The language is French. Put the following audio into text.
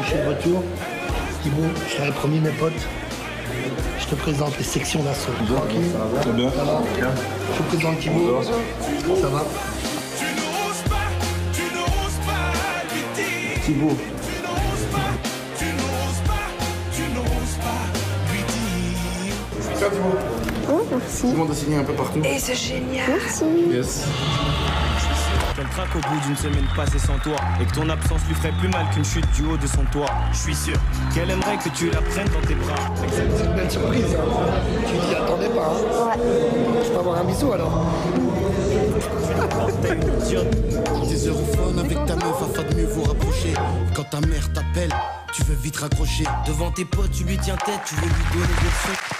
je suis de retour. Thibaut, je t'avais promis mes potes. Je te présente les sections d'assaut. Tranquille. Ça va bien. Ça va. Je te présente Thibaut. Ça va. Thibaut. Ça, Thibaut. Oh, merci. Tout le monde a signé un peu partout. Et c'est génial. Merci. Yes. Qu'elle craque au bout d'une semaine passée sans toi et que ton absence lui ferait plus mal qu'une chute du haut de son toit. Je suis sûr qu'elle aimerait que tu la prennes dans tes bras. C'est une belle surprise. Tu t'y attendais pas. Hein. Ouais. Je peux avoir un bisou alors. Des heures au phone avec ta meuf afin de mieux vous rapprocher. Quand ta mère t'appelle, tu veux vite raccrocher. Devant tes potes, tu lui tiens tête, tu veux lui donner des leçons.